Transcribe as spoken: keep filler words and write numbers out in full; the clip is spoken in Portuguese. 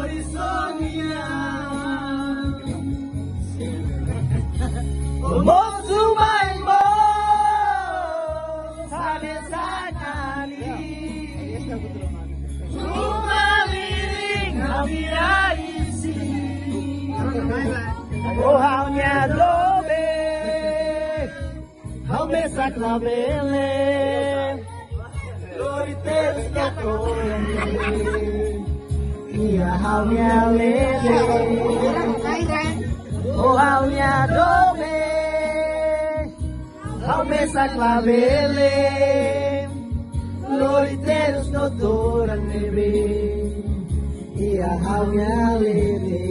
Ohaunya dobe, haume saklavele, loriteus katolene, ia haunya lele. Ohaunya dobe, haume saklavele, loriteus katolene, ia haunya lele.